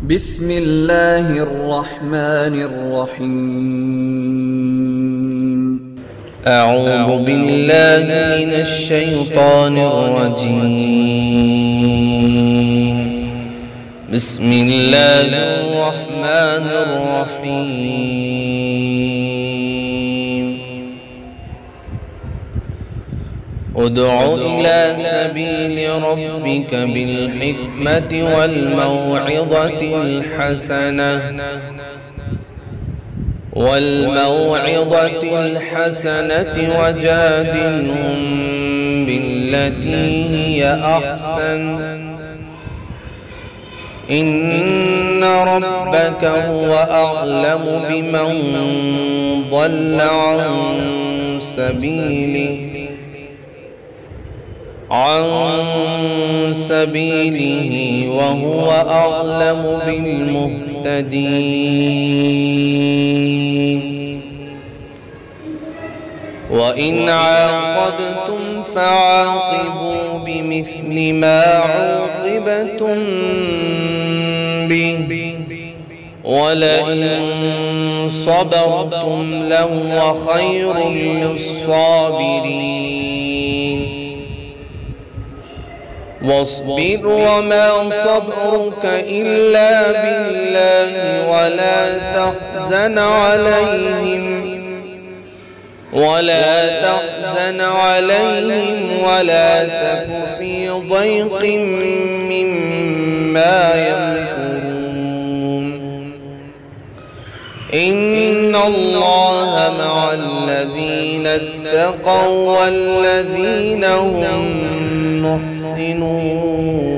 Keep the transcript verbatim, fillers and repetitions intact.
بسم الله الرحمن الرحيم. أعوذ بالله من الشيطان الرجيم. بسم الله الرحمن الرحيم. ادع إلى سبيل ربك بالحكمة والموعظة الحسنة والموعظة الحسنة وجادلهم بالتي هي أحسن إن ربك هو أعلم بمن ضل عن سبيله عن سبيله وهو أعلم بالمهتدين. وإن عاقبتم فعاقبوا بمثل ما عوقبتم به ولئن صبرتم لهو خير للصابرين. واصبر وما صبرك إلا بالله ولا تحزن عليهم ولا تحزن عليهم ولا تك في ضيق مما يمكرون. إن الله مع الذين اتقوا والذين هم محسنون.